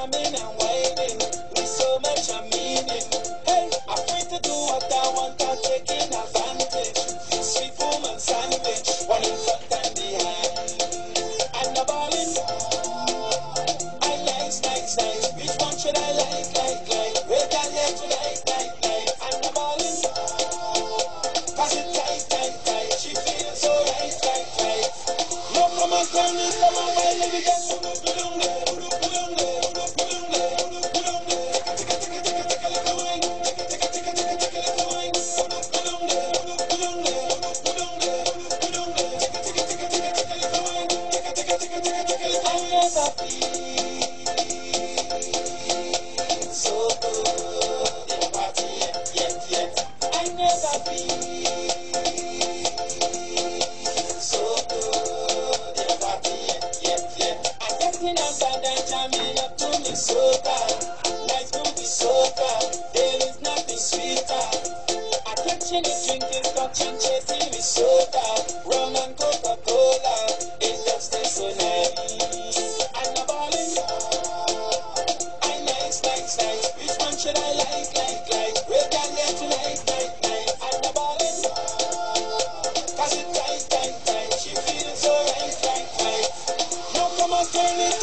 jamming and whining with so much meaning. Hey, I'm free to do what I want, I'm taking advantage. Sweet woman sandwich, one in front and behind. I'm not balling. I like, which one should I like? Where can I to like? I'm not balling. Pass it tight. She feels so right. No, come on, turn it, come on, my lady, just so good in a party yet. I never feel so good in a party yet. I'm getting outside and jamming up to Minnesota. Nice movie soca, there is nothing sweeter. I'm catching it, drinking scotch and chasing with soda. Rum and Coca-Cola, it just tastes so nice. I'm not balling. I nice. Which one should I like? Where can I to like? I'm not balling. Pass it tight. She feels so right. No, come on, turn it.